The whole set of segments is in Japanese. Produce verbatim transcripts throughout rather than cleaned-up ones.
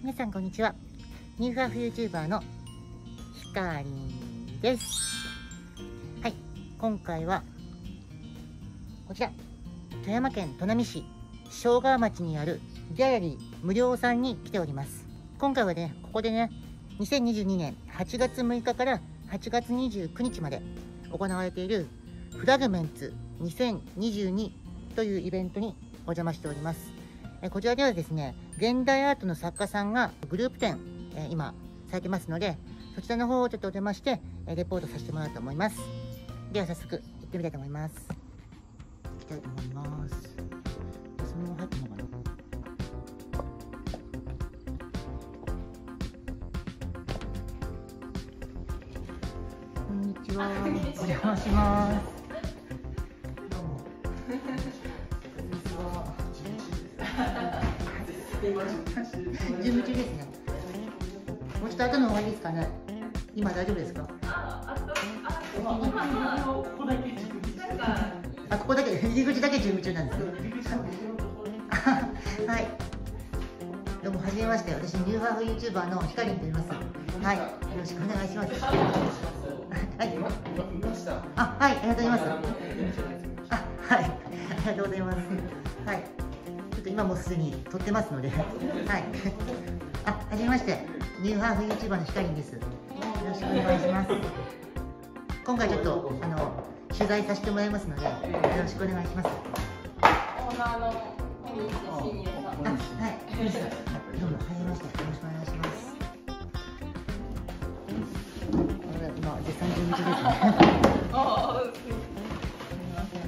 皆さんこんにちは。ニューハーフ ユーチューバー のひかりんです。はい、今回はこちら富山県砺波市庄川町にあるギャラリー無料さんに来ております。今回はね、ここでね、にせんにじゅうにねんはちがつむいかからはちがつにじゅうくにちまで行われているフラグメンツにせんにじゅうにというイベントにお邪魔しております。こちらではですね、現代アートの作家さんがグループ展、え今されてますので、そちらの方をちょっとお邪魔してレポートさせてもらおうと思います。では早速行ってみたいと思います。行きたいと思います。そのまま入ってるのかな。こんにちは。お邪魔します。どうも。こんにちは。準備中ですね。もうちょっと後の方がいいですかね。今大丈夫ですか。あ、ここだけ。あ、ここだけ、入り口だけ準備中なんですね。はい。どうも、はじめまして。私、ニューハーフ ユーチューバー のひかりんと言います。はい。よろしくお願いします。はい。あ、はい、ありがとうございます。あ、はい。ありがとうございます。はい。ちょっと今もすでに撮ってますので。はい。あ、はじめまして。ニューハーフ ユーチューバー のひかりんです。よろしくお願いします。今回ちょっとあの取材させてもらいますので、よろしくお願いします。 オーナーの小西信也さん。 あ、はい。どうも、はじめまして。よろしくお願いします。これ今絶賛準備中ですね。 ああ、すみません。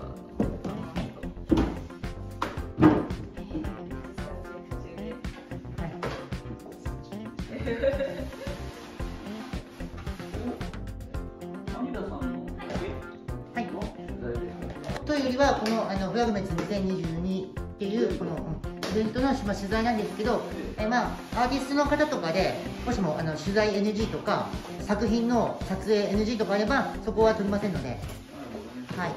というよりはこのあのフラグメンツにせんにじゅうにっていうこのイベントの、まあ、取材なんですけど、えまあ、アーティストの方とかでもしもあの取材 エヌジー とか作品の撮影 エヌジー とかあればそこは撮りませんので、はい。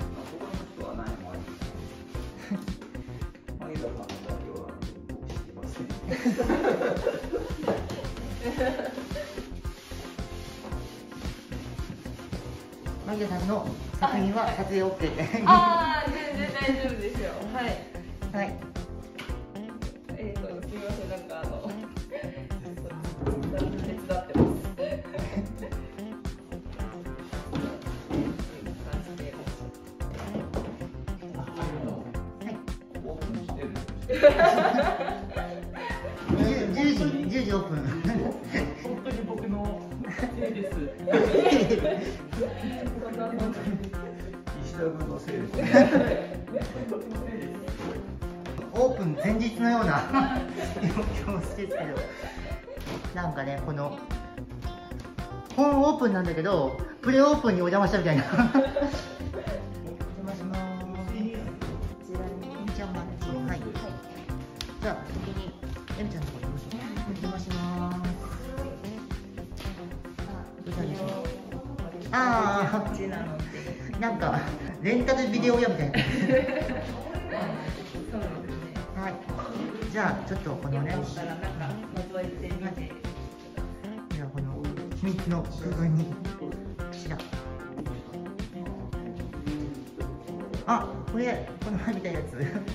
マギダさんの作品は撮影 オーケー で。 ああ、全然大丈夫ですよ。はい。 はい。 えっと、すみません、なんかあの。手伝ってます。 じゅうじ、じゅうじオープン。 本当に僕のせいです。石田君のせいです。 オープン前日のような様子ですけど、なんかね、この本オープンなんだけど、プレオープンにお邪魔したみたいな。お邪魔します。じゃあ、まあ、はい。じゃあ、先にエミちゃんのところにお邪魔します。どうしたんでしょう。ああ、なんかレンタルビデオ屋みたいな。 そうですね。 はい。じゃあちょっとこのね。 よかったらなんか覗いてみて。 じゃあこの秘密の空間にこちら。あ、これこの前みたいなやつ。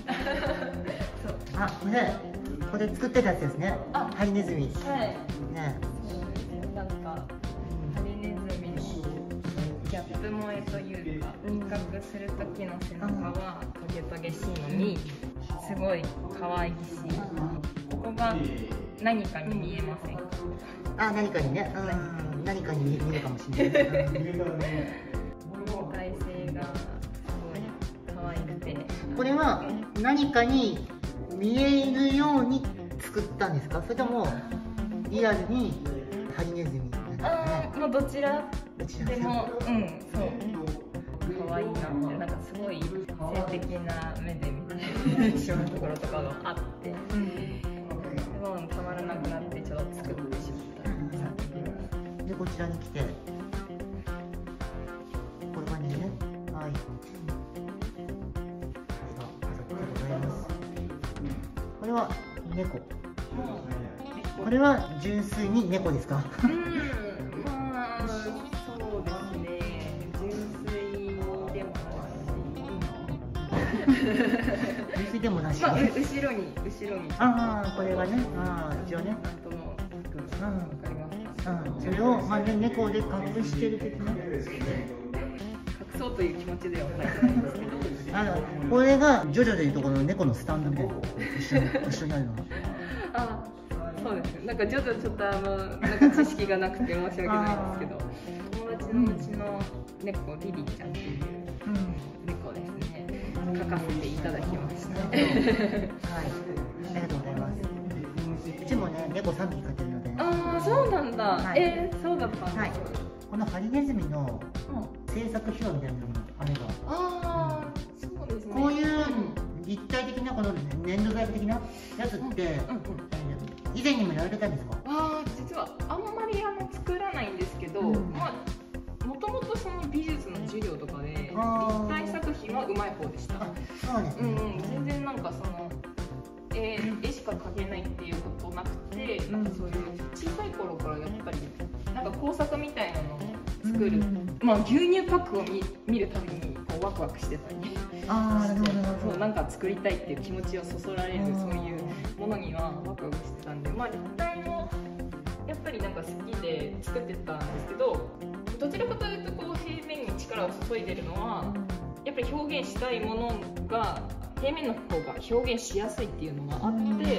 あ、これこれ作ってたやつですね。 あ、 ハリネズミ。 はい。 ね。 なんかハリネズミのギャップ萌えというか、輪郭する時の背中はトゲトゲしいのにすごい可愛いし、ここが何かに見えませんか？ あ、何かにね。うん、何かに見えるかもしれない。 豪快性がすごい可愛くて。 これは何かに見えるように作ったんですか？それともリアルにハリネズミなんですかね？ あ、もうどちらどちらでも、うん、そう可愛いなって、なんかすごい性的な目で見てしまうところとかがあって、でもたまらなくなってちょっと作ってしまった作品でこちらに来てこういう感じでね。はい。これは猫。 これは純粋に猫ですか？ うん、まあそうですね。純粋でも純粋でもなし。 まあ、後ろに後ろに。 ああ、これがね、ああ、一応ね。 なんとも。 うん、 わかりますか？ うん、それをまあね、猫で隠してる的な。 隠そうという気持ちではないんですけど。 あの、これがジョジョでいうところの猫のスタンドみたいな。一緒に、一緒にあるの。 あ、そうですね。なんかジョジョちょっとあのなんか知識がなくて申し訳ないんですけど、友達のうちの猫リリーちゃんっていう猫ですね。描かせていただきました。はい、ありがとうございます。うちもね、猫さんびき飼ってるので。 ああ、そうなんだ。はい、えー、そうだったんだ。はい、 このハリネズミの制作秘話みたいなのがあれば。 ああ、そうですね。 こういう立体的なこの粘土細工的なやつって、以前にもやられたんですか？ ああ、実はあんまりあの作らないんですけど、うん、まあもともとその美術の授業とかで立体作品はうまい方でした。 そうですね。 うん、全然なんかその絵、絵しか描けないっていうことなくて、うん、なんかそういう小さい頃からやっぱりなんか工作みたいなのを作る、うん、まあ牛乳パックを 見, 見るたびにこうワクワクしてたりあして、 そうなんか作りたいっていう気持ちをそそられるそういうものにはワクワクしてたんで、まあ立体もやっぱりなんか好きで作ってたんですけど、どちらかというとこう平面に力を注いでるのはやっぱり表現したいものが平面の方が表現しやすいっていうのがあって、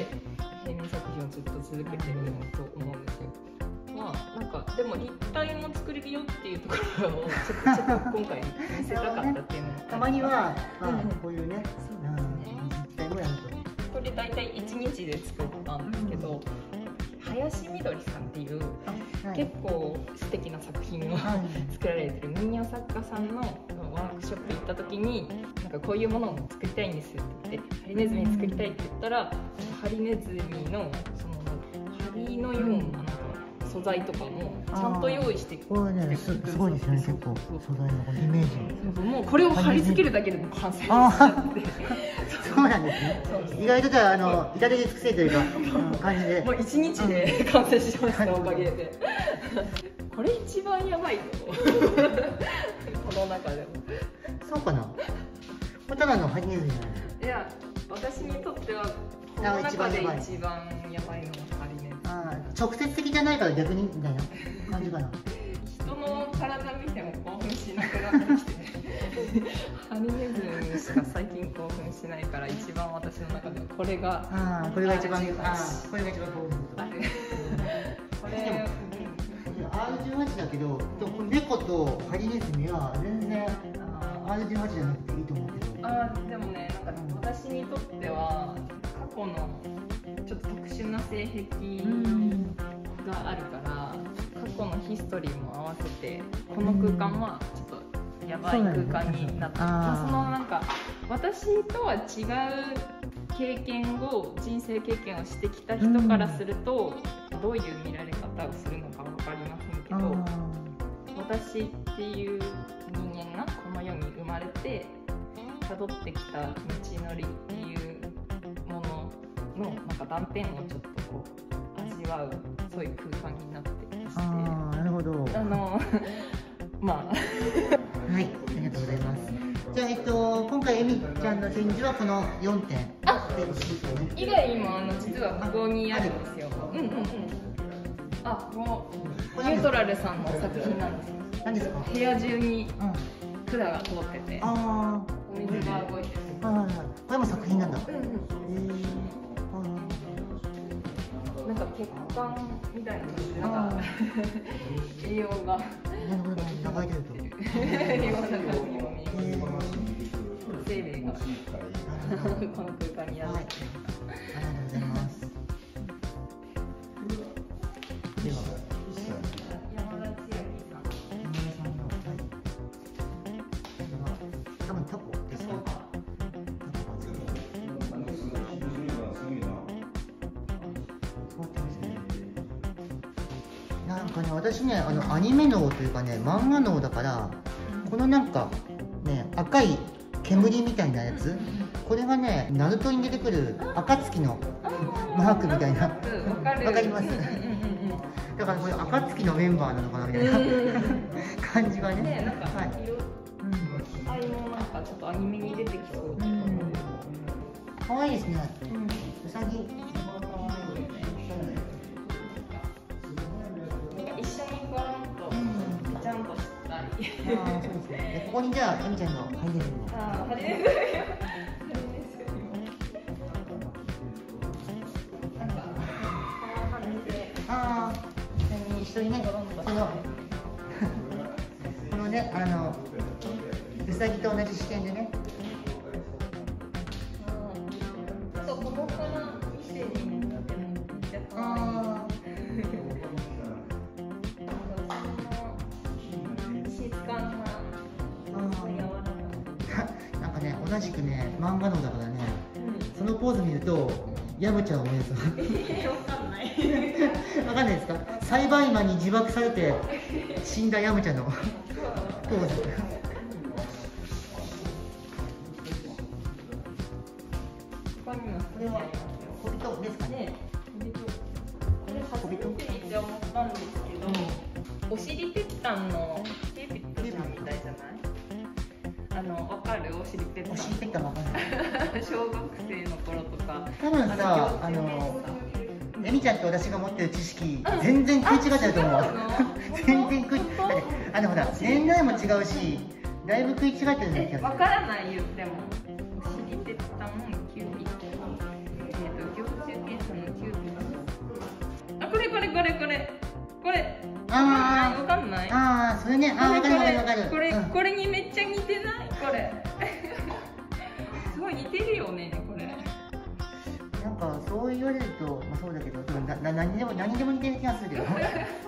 平面作品をずっと続けてると思うんですよ。まあなんかでも立体も作れるよっていうところをちょっとちょっと今回見せたかったっていうのもたまには、まあ、こういうね、立体もやると。 これ大体いちにちで作ったんですけど、林みどりさんっていう、はい、結構素敵な作品を、はい、作られてる民謡作家さんのワークショップ行った時になんかこういうものを作りたいんですって言ってハリネズミ作りたいって言ったら、ハリネズミのそのハリのようななんか素材とかもちゃんと用意してきて、 これね す, すごいですよね。結構素材のこのイメージ、 そうそうもうこれを貼り付けるだけでも完成しちゃってそうなんですね。意外とじゃああの至れり尽くせというか感じでもういちにちで完成しました、おかげでこれ一番やばいとこの中でも。 そうかな、これただのハリネズミじゃない？ いや、私にとってはこの中で一番やばいのがハリネズミ。 直接的じゃないから逆にみたいな感じかな。 人の体見ても興奮しなくなってきてハリネズミしか最近興奮しないから、一番私の中ではこれがああこれが一番あこれが一番興奮すると。 これアールじゅうはち だけど、猫とハリネズミは全然 アールじゅうはち じゃなくていいと思うけど。 あでもね、なんか私にとっては過去のちょっと特殊な性癖があるから、過去のヒストリーも合わせてこの空間はちょっとやばい空間になって、まあ、そのなんか私とは違う経験を人生経験をしてきた人からするとどういう見られ方をするのか分かりませんけど、私っていう人間がこの世に生まれて辿ってきた道のりっていうもののなんか断片をちょっとこう味わう、そういう空間になってまして。 ああ、なるほど。 あのまあはい、ありがとうございます。じゃあ、えっと、今回えみちゃんの展示はこのよんてん。 あ、以外にもあの実はここにあるんですよ。うんうんうん。あ、もうニュートラルさんの作品なんです。 何ですか？ 部屋中に管が通ってて、 ああ、 お水が動いてる。 ああ、これも作品なんだ。 うんうん。なんか血管みたいななんか栄養が流れてるというような感じにも見えます。生命がこの空間にある。 ありがとうございます。では山田千秋さん。 山田さんの多分タコですか？なんかね、私ね、あのアニメ脳というかね、漫画脳だから、このなんかね、赤い煙みたいなやつ、これがねナルトに出てくる暁のマークみたいな、わかります。だからこれ暁のメンバーなのかなみたいな感じがね。 ね、なんか、はい、あれもなんかちょっとアニメに出てきそう。 可愛いですね。うさぎ。 一緒にこうちゃんとしたり。 ああ、そうですね。ここにじゃあエミちゃんのハリネズミも。 ああ、ハリネズミ。 ああ、一緒にね、そのこのね、あのうさぎと同じ視点でね。 あとこの子の異性になってもめっちゃ可愛い。 ああ、質感が柔らかい。 なんかね、同じくね、漫画のだからね、そのポーズ見るとヤムちゃんを思い出す。 わかんない。 わかんないですか？裁判員に自爆されて死んだヤムちゃんのポーズ。 これは小人ですかね？ これ初めて見て思ったんですけど、おしりぺったんのペーペットちゃんみたいじゃない？あの、わかる？おしりぺったん。 おしりぺったんわかんない。 小学生の頃とか。 多分さ、あのエミちゃんと私が持ってる知識全然食い違ってると思う。全然食い違って、あのほら年代も違うし、だいぶ食い違ってるんだけど。 わからない言っても。おしりぺったんキューピッド。えっと行中検査のキューピッド。あ、これこれこれこれこれ。 ああ、 わかんない。 ああ、それね、ああ、わかるわかるわかる。 これこれにめっちゃ似てない？これ。すごい似てるよね、これ。 なんかそう言われると、まあそうだけど、でもなな何でも何でも似てる気がするけど。 そう。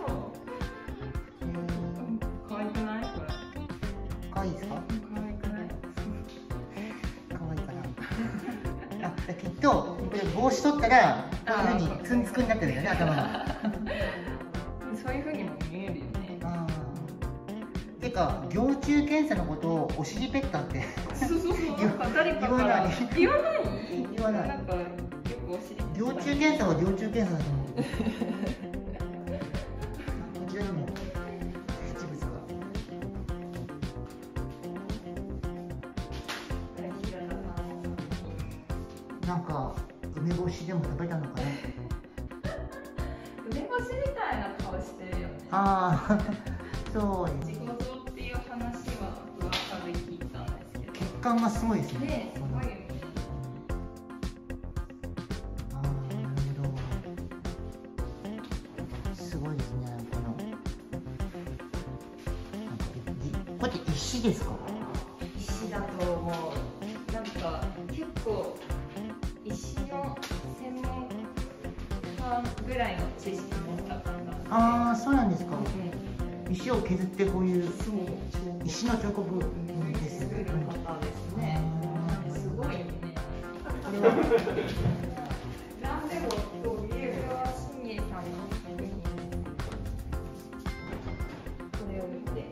可愛くない？これ。 可愛いですか？ 可愛くない？ 可愛いかな。あ、きっとこれ帽子取ったらこういう風にツンツクになってるんだよね、頭が。 そういう風にも見えるよね。 ああ。てか、蟯虫検査のことをおしりぺったんって。 そうそうそう。なんか誰かから言わない？ 言わない。 なんかよくおしり。 蟯虫検査は蟯虫検査だと思う。こちらにも一物が。なんか梅干しでも食べたのかな。 梅干しみたいな顔してるよね。 ああ、そうです。 自己像っていう話は噂で聞いたんですけど。 血管がすごいですね。 ね、すごいよね。 ああ、なるほど。すごいですね。この。なんかこれって石ですか？ 石だと思う。なんか結構石の専門家ぐらいの知識持った方。 ああ、そうなんですか。 うん、 石を削ってこういうそう石の彫刻です作る方ですね。すごいね。 これはなんでもというか新栄さんの作品。これを見て。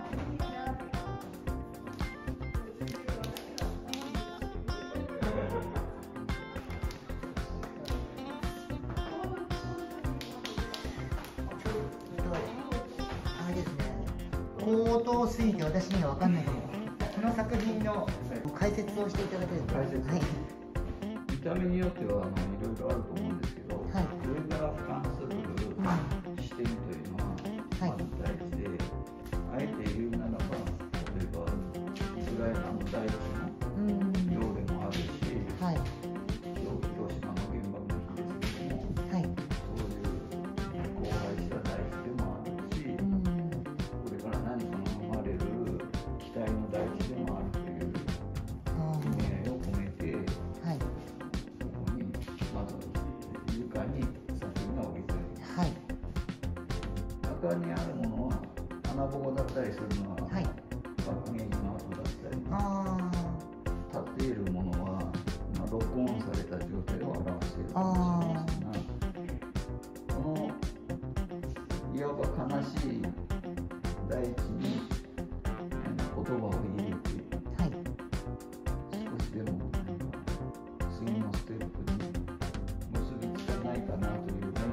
あれですね。高等すぎて私には分かんないかも。この作品の解説をしていただければ。 解説。 はい。 見た目によってはあのいろいろあると思うんですけど、 はい、 上から俯瞰する視点というのはまず大事で、あえて言うならば、例えば菅井さんの大地のようでもあるし、 はい、 広島の原爆の日ですけども、 はい、 そういう荒廃した大地でもあるし、これから何かが生まれる期待の大地でもあるという意味合いを込めて、はい、ここにまず床に作品が置いてある。はい、中にあるものは穴ぼこだったりするのは、はい、爆撃の跡だったり、あ立っているものは、まあ、ロックオンされた状態を表しているかもしれませんが、このいわば悲しい大地に言葉を入れて、はい、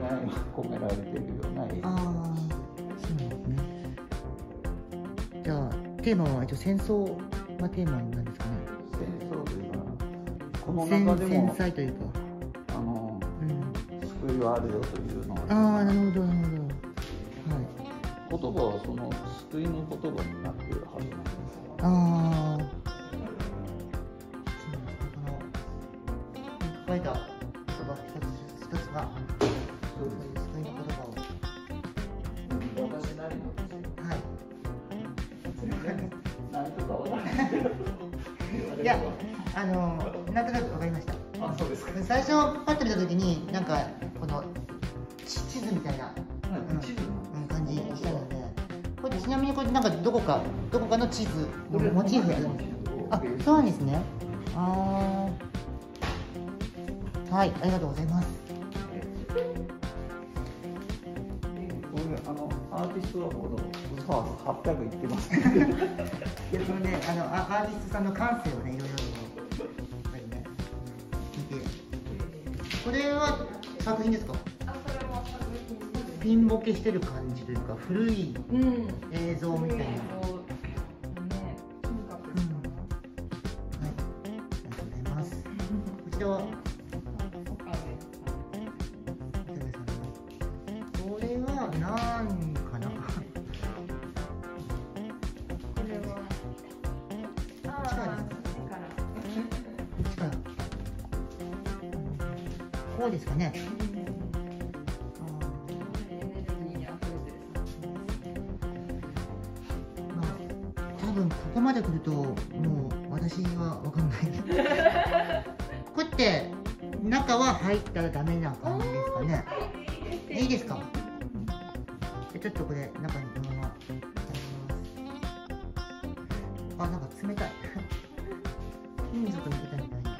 愛が込められているような映画。 ああ、そうなんですね。じゃあテーマは一応戦争がテーマなんですかね。 戦争というか、この戦中でも戦災というか、 あの、 うん、 救いはあるよというのが、 ああ、なるほどなるほど。はい。 言葉はその救いの言葉になっているはずなんです。 ああ、そうなんですね。この書いた言葉一つ一つがそういう救いの言葉を、 私なりのですよ。 はい。 何とかわからないけど。 いや、あのなんとなくわかりました。 あ、そうですか。 最初パッと見た時になんかこの地地図みたいな、うん地図うん、感じしたので、これちなみにこれなんかどこかどこかの地図のモチーフやるんですか。あ、そうなんですね。ああ、はい、ありがとうございます。 あのアーティストはほどさあはっぴゃくいってますね。 いや、そのね、あのアーティストさんの感性をね、いろいろやっぱりね見て、これは作品ですか。 あ、それも作品です。 ピンボケしてる感じというか古いうん映像みたいな。 ね、金閣ですかね。 はい、ありがとうございます。こちらは岡部さん。 これは何かな。 これはああ、手からこっちからこうですかね。 エネルギーにあふれてる。 まあ、多分ここまで来るともう私は分かんない。これって中は入ったらダメな感じですかね。いいですか。ちょっとこれ中にこのままやります。あ、なんか冷たい。金属の板みたいな。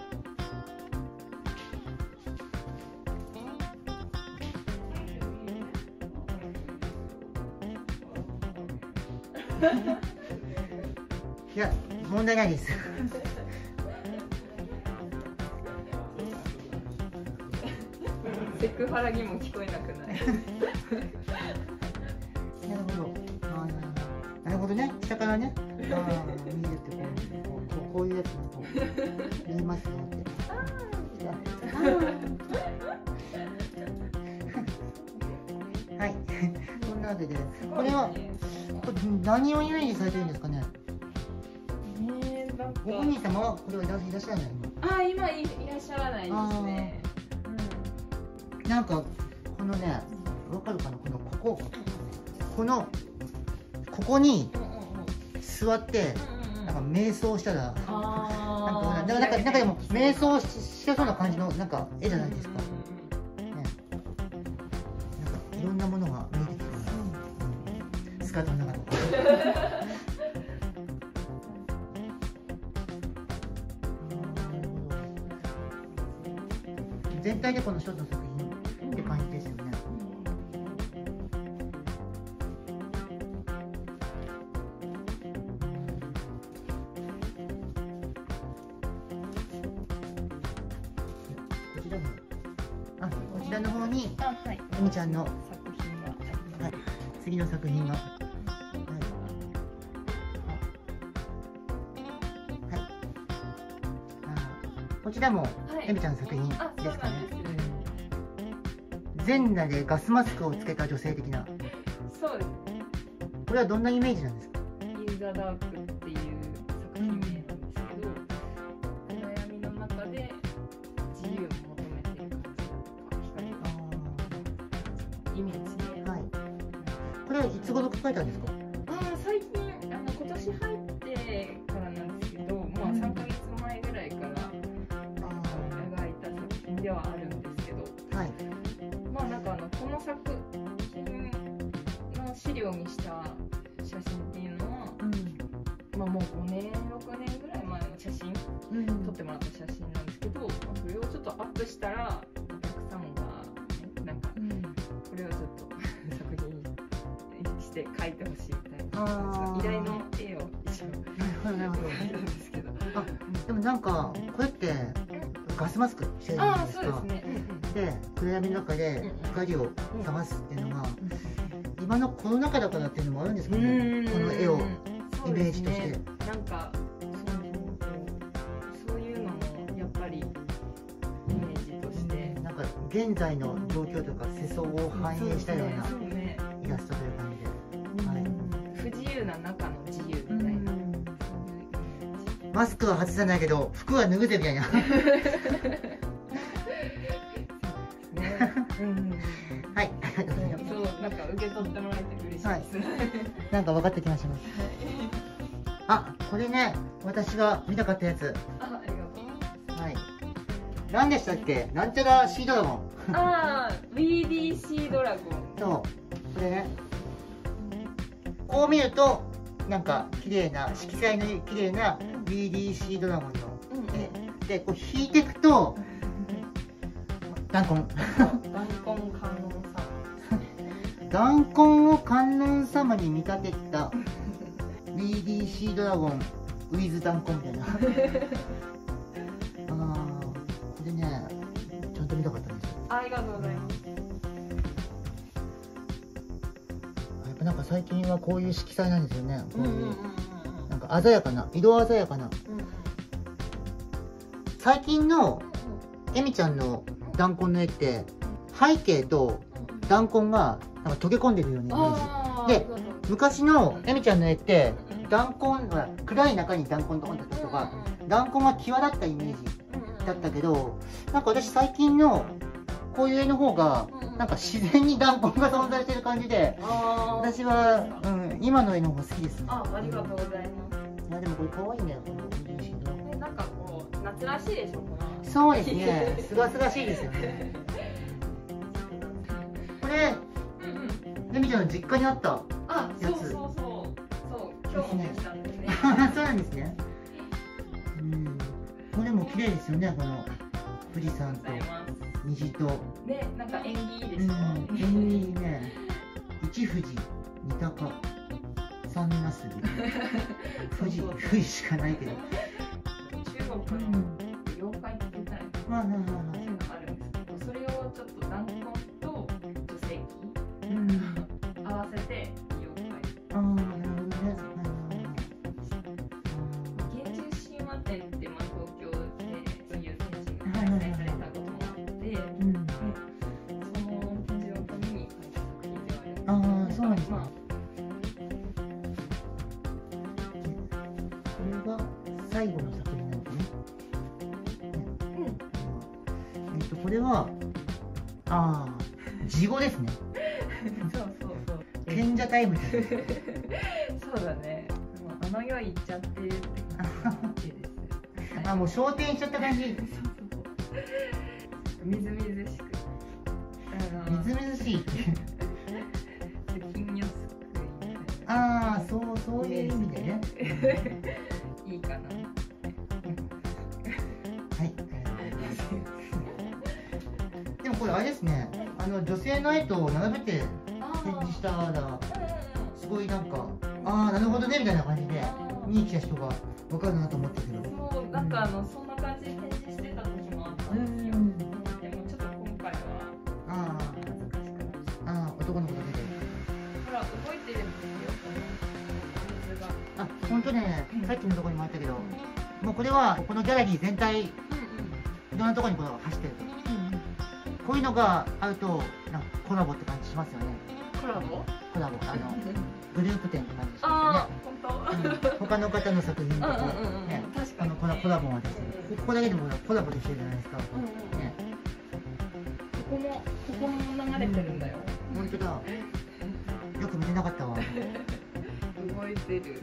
いや、問題ないです。 セクハラにも聞こえなくない。 なるほど。あー、なるほどね。下からね。ああ、見るってこう、こう、こういうやつにこう見えますよって。はい。そんなわけで、これはこれ何をイメージされてるんですかね。 ね、なんかご本人様はこれはいらっしゃらないの。 あ、今いいらっしゃらないですね。 なんかこのね、わかるかな、このこここのここに座ってなんか瞑想したら、なんかあなんかなんかなんかでも瞑想してそうな感じのなんか絵じゃないですか。ね、なんかいろんなものが見えてきてる、うん、スカートの中とか。全体でこの一つの作品って感じですよね。こちらも、あ、こちらの方にあ、はい。 えみちゃんの、 作品があります。 はい、次の作品が、はい、あ、はい、あ、こちらもはいえみちゃんの作品あ、 ですかね。 そうなんです。 全裸でガスマスクをつけた女性的な、 そうです。 これはどんなイメージなんですか。 インザダークっていう作品名なんですけど、暗闇の中で自由を求めている感じだとか、光のイメージで。 はい、これはいつ頃書かれたんですか。 ああ、最近あの今年入ってからなんですけど、まあさんかげつまえぐらいから描いた作品ではあるんですけど、 はい、 まあなんかあのこの作品の資料にした写真っていうのは、まあもうごねんろくねんぐらい前の写真、 うん、 撮ってもらった写真なんですけど、まあ、それをちょっとアップしたらお客さんが、ね、なんかこれをちょっと作品にして描いてほしいみたいな依頼の絵を一応なるほど描いたんですけど、 あ、でもなんかこれってガスマスクしてるじゃないですか。 ああ、そうですね。 で暗闇の中で光を探すっていうのが、今のコロナ禍だからっていうのもあるんですかね、この絵をイメージとして。 なんかそういうのもやっぱりイメージとして、 なんか現在の状況とか世相を反映したようなイラストという感じで、はい、 不自由な中の自由みたいな。 マスクは外さないけど服は脱ぐぜみたいな。はい、ありがとうございます。 そう、なんか受け取ってもらえて嬉しいです。はい、 なんか分かった気がします。あ、これね、私が見たかったやつ。 あ、ありがとうございます。 はい。何でしたっけ？なんちゃらシードラゴン。 ああ、ビーディーシードラゴン。 そう、これね。こう見ると、なんか綺麗な色彩の綺麗な ビーディーシー ドラゴンの絵で、こう引いていくと弾痕。 弾痕観音様。 弾痕を観音様に見立てた ビーディーシー ドラゴンウィズ弾痕みたいな。ああ、これね、ちゃんと見たかったんですよ。 ありがとうございます。 やっぱなんか最近はこういう色彩なんですよね。こういうなんか鮮やかな、色鮮やかな。最近のえみちゃんの弾痕の絵って背景と弾痕がなんか溶け込んでるようなイメージで、昔のえみちゃんの絵って弾痕は暗い中に弾痕とかだったりとか、弾痕が際立ったイメージだったけど、なんか私最近のこういう絵の方がなんか自然に弾痕が存在してる感じで、私は、うん、今の絵の方が好きですね。 あ、ありがとうございます。 いやでもこれ可愛いね、このえ、なんかこう夏らしいでしょ、この。 そうですね、すがすがしいですよね。これ、えみちゃんの実家にあったやつ。 あ、そうそうそう、そう今日もできたんですね。 そうなんですね。うん、これも綺麗ですよね、この富士山と虹と。 ね、なんか縁起いいでしょ。 うん、縁起いいね。一富士、二鷹、三なすび。富士、富士しかないけど。 中国の妖怪って言ったら、そういうのあるんですけど、それをちょっと弾痕と女性器合わせて妖怪。 ああ、なるほどね。 源氏神話展って、まあ、東京でそういう展示が開催されたこともあって、その展示を見に描いた作品ではあるんですけど。 ああ、そうなんですね。これが最後の作品なんですね。えっとこれはああ、地語ですね。 そうそうそう。 賢者タイムです。 そうだね。もうあの世行っちゃってるって感じです。 あ、もう昇天しちゃった感じ。 みずみずしく。 みずみずしい。 金魚すくい。 ああ、そうそういう意味でね。 いいかな。 はい。でもこれあれですね。あの女性の絵と並べて展示したらすごいなんか、ああなるほどねみたいな感じで見に来た人が分かるなと思ったけど。 そう、なんかあのそんな感じで展示してた時もあったんですよ。でもちょっと今回はああ、ああ男の子だけで。 ほら動いてるんですよ。水が。 あ、本当ね、さっきのところにもあったけど、もうこれはこのギャラリー全体いろんなところにこの走ってると。こういうのがあるとなんかコラボって感じしますよね。 コラボ？ コラボ、あのグループ展って感じしあまあ、本すよね。うん、他の方の作品とこうね、あのコラコラボができてる。ここだけでもコラボできてるじゃないですか。ね。 ここもここも流れてるんだよ。 本当だ。よく見てなかったわ。 動いてる。 うん、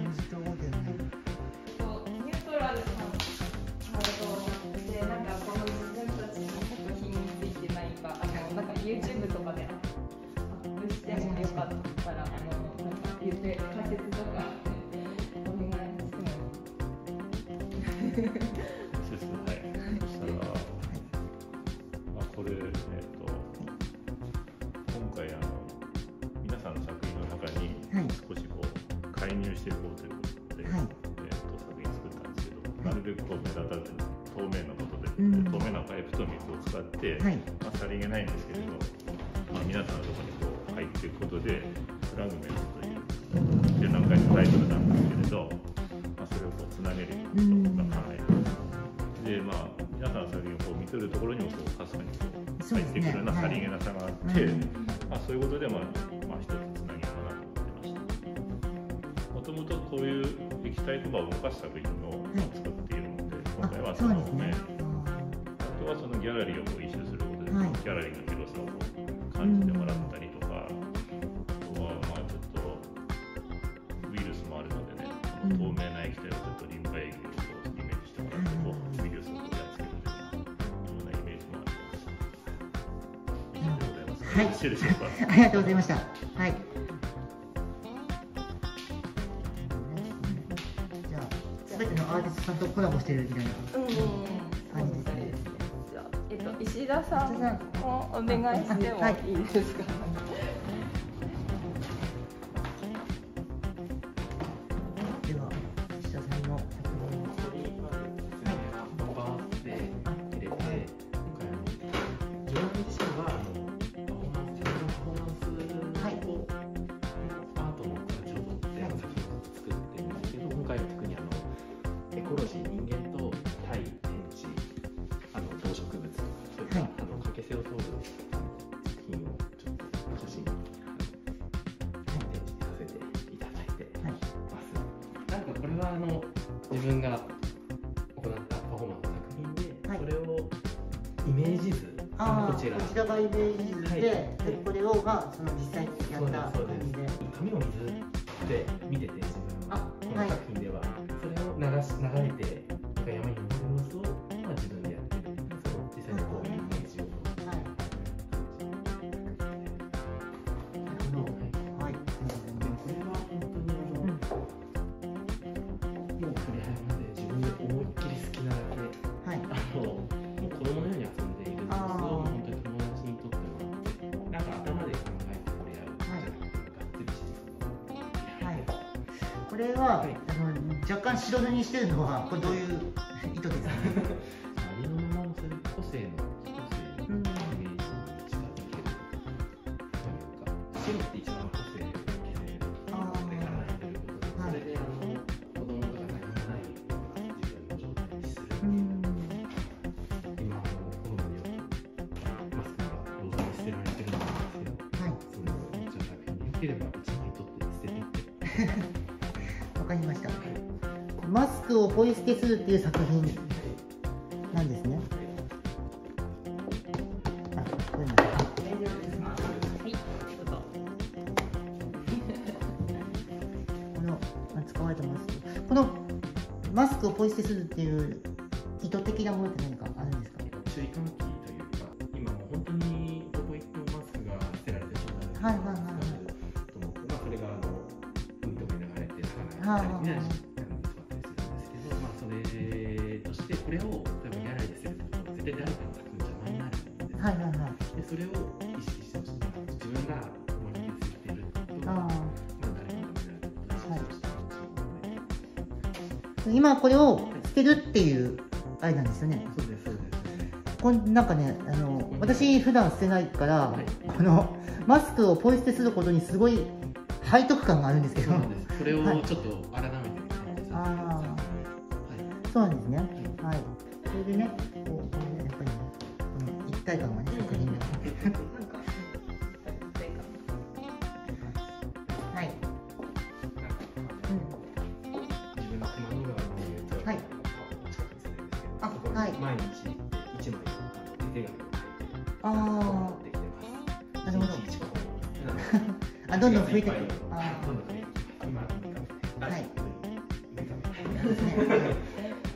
そうだよね。 そう、ニュートラルさん。で、なんかこの自分たちの作品について何かあのなんか YouTube とかでアップしてもよかったらあのなんか言って解説とかお願いしてもいいですか。 そうですね。はい。そしたら、まあこれえっと今回あの皆さんの作品の中に少しこう介入していこうということで、はい、えっと作品作ったんですけど、なるべくこう目立たず透明なことで、うん、透明なかエプトミックを使って、 はい、 まあ、さりげないんですけれど、まあ、皆さんのところにこう入っていくことでフラグメントという展覧会のタイトルなんですけれど、まあ、それをこうつなげるようなことが考えてで、まあ、皆さんの作品をこう見てるところにもこうかすかにこう入ってくるようなさりげなさがあって、はい、まあ、そういうことで、まあまあ、一つつなげようかなと思ってました。もともとこういう液体とかを動かす作品を作っているので、今回はそのね、あとはそのギャラリーをこう一周することで、はい、ギャラリーの広さをこう感じてもらったりとか、あとはまあちょっとウイルスもあるのでね、透明な液体をちょっとリンパ液をこうイメージしてもらってこうウイルスをこうやっつけるというようなイメージもあります。ありがとうございます。はい、失礼しました。 ありがとうございました。はい。じゃあすべてのアーティストさんとコラボしてるみたいな感じですね。 じゃあえっと石田さんをお願いしてもいいですか。 あの自分が行ったパフォーマンス作品で、はい、それをイメージ図、 あこちらこちらがイメージ図で、はい、でこれをがその実際にやった感じで紙を水で見てて自分はこの作品では、はい、それを流し流れて山に登る様子を、まあ、自分でやってその実際にこういうイメージを。 これは、はい、あの若干白塗りにしてるのはこれどういう意図ですかね。 ありのままのそういう個性の個性のイメージに近づけるというか、白って一番個性を消せるでからないということで、それであの子供とか何もないような自分の状態にする。今あのコロナによってマスクが路上に捨てられてるんですけど、はい、そのじゃ作品によければ一枚取って捨てていって。 わかりました。マスクをポイ捨てするっていう作品なんですね。あ、これなんです。大丈夫ですか。はい、どうぞ。この使われたマスク、このマスクをポイ捨てするっていう意図的なものって何かあるんですか。 注意喚起というか、今もう本当にどこ行ってもマスクが捨てられてしまう。 はいはいはい。 と思って、まあそれがあの海とかに流れて魚がいたりみたいな。これを例えばギャラリーですると絶対誰かの作品邪魔になるんです、はいはいはい、でそれを意識してほしい。自分が思い切り捨てていることが、まあ、誰かのためになることを意識してほしい。 今これを捨てるっていうあれなんですよね。 そうですそうです。 これなんかね、あの私普段捨てないから、はい、このマスクをポイ捨てすることにすごい背徳感があるんですけど、 そうなんです。それをちょっと改めて感じさせてください。はい、 そうなんですね。はい、それでね、こう、これね、やっぱりね、この一体感がね、作品で。なんか、一体感。はい。 うん。自分の熊野川の家と、はい。近くに住んでるんですけど、あ、はい。毎日一枚手紙を書いて、ああ。できてます。なるほど。 あ、どんどん増えてくる。 あ、どんどん増えてくる。今、はい。 ですね。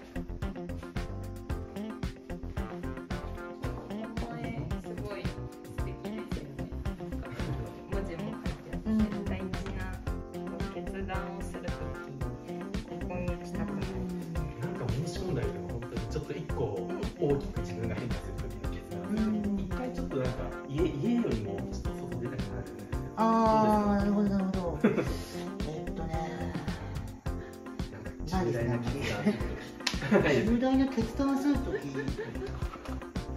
大きく自分が変化する時の決断、一回ちょっとなんか家家よりもちょっと外出たくなるよね。 ああ、なるほどなるほど。えっとね、 なんか重大な決断する時、 重大な決断する時、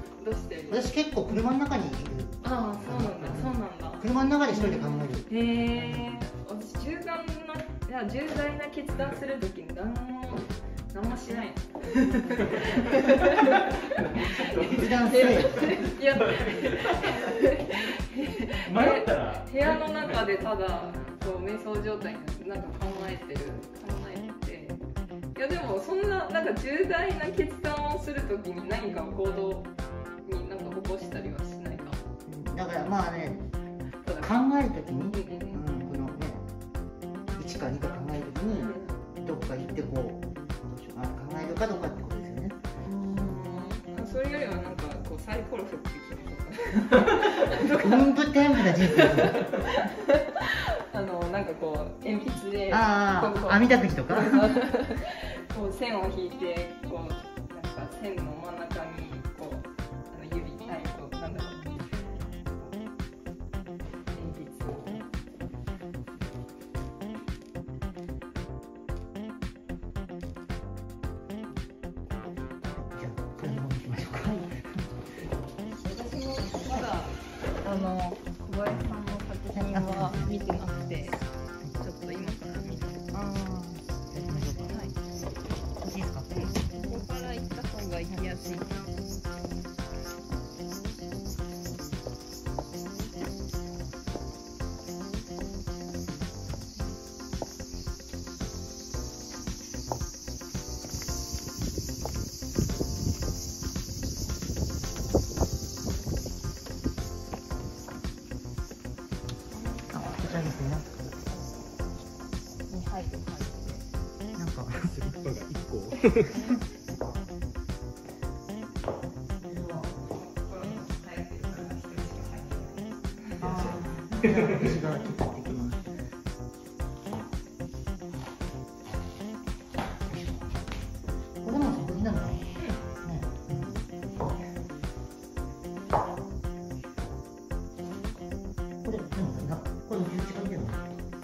私結構車の中にいる。 ああ、そうなんだ、そうなんだ。 車の中で一人で考える。 へえ。私重大な、いや重大な決断するときに何も何もしない。 決断せえ。 いや、 迷ったら部屋の中でただこう瞑想状態になんか考えてる、考えて。いやでもそんななんか重大な決断をするときに何か行動になんか起こしたりはしないか。 だからまあね、 ただ考えるときに、うん、このね、いちかにか考えるときに、どこか行ってこう、どうしようかな考えるかどうかってことですよね。 うん。それよりはなんかこうサイコロ振って決めとか。 本当にタイムな人生。 あのなんかこう鉛筆でああ、網だくじとか。 こう線を引いてこうなんか線の真ん中にこうあの指あいこうなんだろう鉛筆を。 じゃあこれも行きましょうか。 私もまだあの小林さんの作品は見てなくて、ちょっと今から見て。 ああ、じゃあ行きましょうか。はい。いいですか。 ここから行った方が行きやすい。 あ、こちらですね。 に入る感じで。 なんか。ああ、じゃあ私がちょっと行ってきます。これも食事なのかな。ね。これ、なんか、これうちうちがいいの。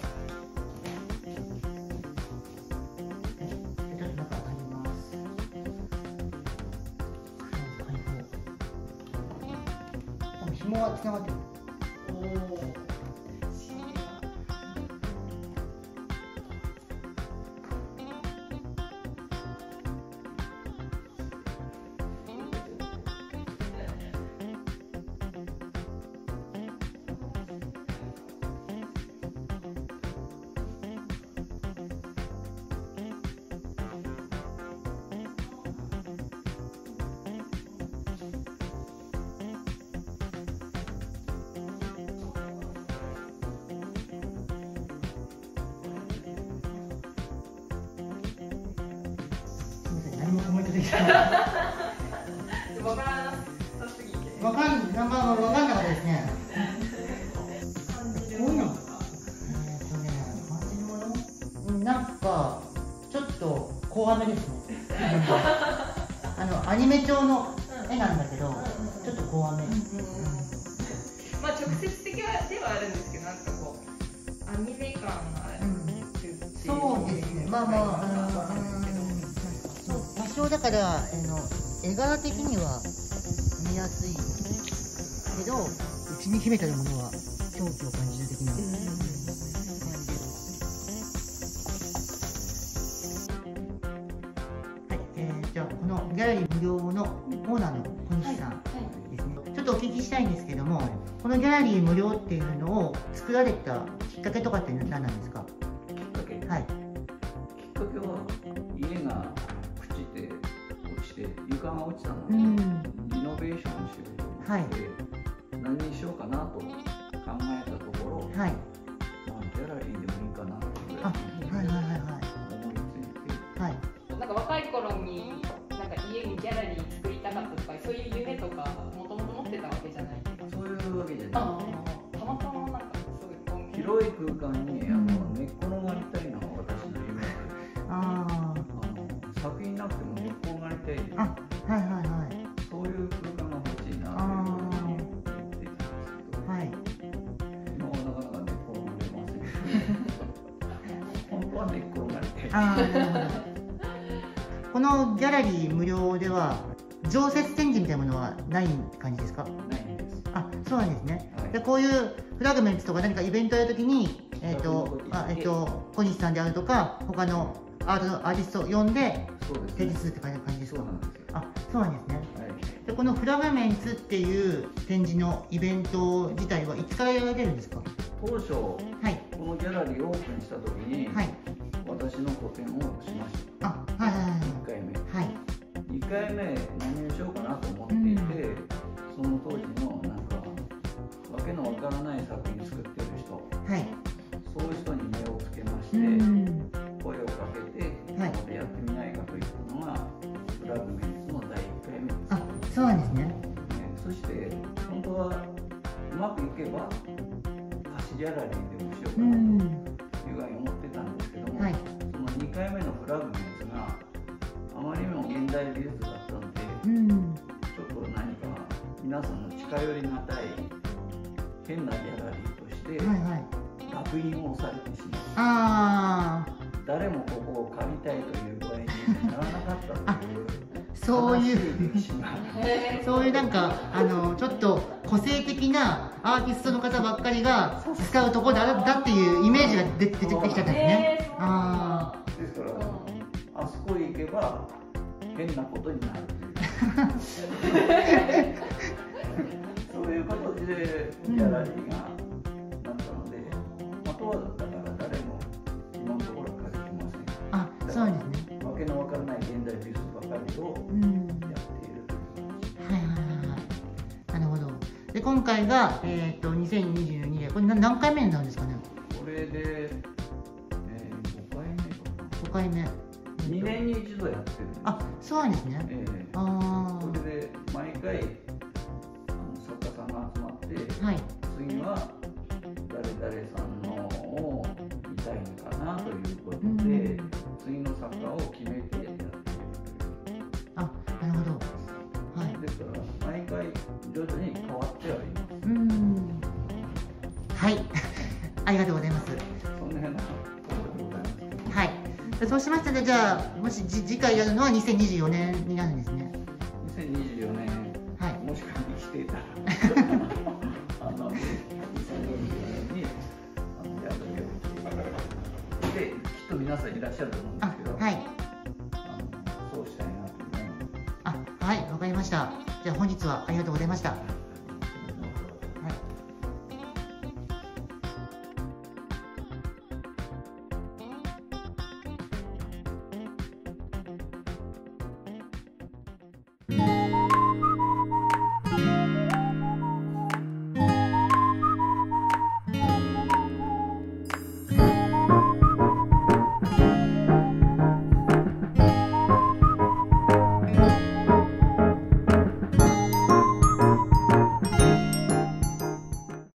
紐はつながってる。 おお。 何もコメントできない。 わからなさすぎて。 わかん、ナンバーわかんなかったですね。こういうの。えっとね、感じるもの。うん、なんか、ちょっと怖めですね。あの、アニメ調の絵なんだけど、ちょっと怖め。 まあ、直接的ではあるんですけど、なんかこう、アニメ感がある。 そうですね。まあまあ、あの、多少だから、あの、絵柄的には見やすいけど、内に秘めたるものは狂気を感じる的な感じです。はい、えー、じゃあこのギャラリー無料のオーナーの小西さんですね。ちょっとお聞きしたいんですけども、このギャラリー無料っていうのを作られたきっかけとかって何なんですか？ きっかけ、 はい。 きっかけは家が朽ちて落ちて床が落ちたので、 うん、 リノベーションしようと思って、はい、何にしようかなと考えたところ、はい、まあ、ギャラリーでもいいかなっていうぐらい思いついて、はい、 なんか若い頃になんか家にギャラリー作りたかったとか、そういう夢とかもともと持ってたわけじゃないですか？ そういうわけじゃない。 たまたまなんかすごい広い空間にあの寝っ転がりたいのが私の夢です。ああの作品なくても寝っ転がりたいです。あ、はいはいはい。そういう空間が欲しいなと思っていたんですけど、はい、今はなかなか寝っ転がれません本当は寝っ転がりたい。あ、なるほど。 このギャラリー無料では常設展示みたいなものはない感じですか？ ないんです。 あ、そうなんですね。 はい、 でこういうフラグメンツとか何かイベントやるときに、えっと、あ、えっと、小西さんであるとか、他のアートのアーティストを呼んで展示するって感じですか？ そうなんですよ。 あ、そうなんですね。 はい、 でこのフラグメンツっていう展示のイベント自体はいつからやられてるんですか？ 当初、 はい、 このギャラリーをオープンしたときに、 はい、 私の個展をしました。 あ、はいはいはい。 いっかいめ。 はい。 にかいめ何をしようかなと思っていて、うん、その当時のなんかわけのわからない作品作ってる人、はい、そういう人に目をつけまして、うん、声をかけて、はい、ここでやってみないかといったのがフラグメンツのだいいっかいめです。 あ、そうなんですね。ね、 そして本当はうまくいけば貸しギャラリーでもしようかなというふうに思ってたんですけども、はい、そのにかいめのフラグメンツがあまりにも現代美術だったので、うん、ちょっと何か皆さんの近寄りがたい変なギャラリーとして、はいはい、烙印をされてしまう。あ、誰もここを借りたいという具合にならなかったというそういうそういうなんかあのちょっと個性的なアーティストの方ばっかりが使うところだだっていうイメージが出てきちゃったんですね。ああ、 ですからあそこへ行けば変なことになるそういう形でギャラリーがなったので、うん、あとはだから誰も今のところ借りてません。 あ、そうですね。 わけのわからない現代美術ばかりをやっているという感じ。 はいはいはいはい。なるほど。で今回がえっとにせんにじゅうにねん、これ何回目になるんですかね。 これで、えー、ごかいめかな。 ごかいめ。 にねんに一度やってるんです。 あ、そうなんですね。えー、ああ。 それで毎回あの作家さんが集まって、はい、次は誰々さんのを見たいのかなということで、うん、次の作家を決めてやっているという。 あ、なるほど。はい。 ですから毎回徐々に変わってはいます。 うん。はい。ありがとうございます。 そんなようなことでございます。 はい。そうしましたら、じゃあもし次回やるのはにせんにじゅうよねんになるんですね。 にせんにじゅうよねん、はい、もしかしていたらあのにせんにじゅうよねんにあのやるようで、きっと皆さんいらっしゃると思うんですけど、はい、あのそうしたいなと思います。 あ、はい、わかりました。じゃあ本日はありがとうございました。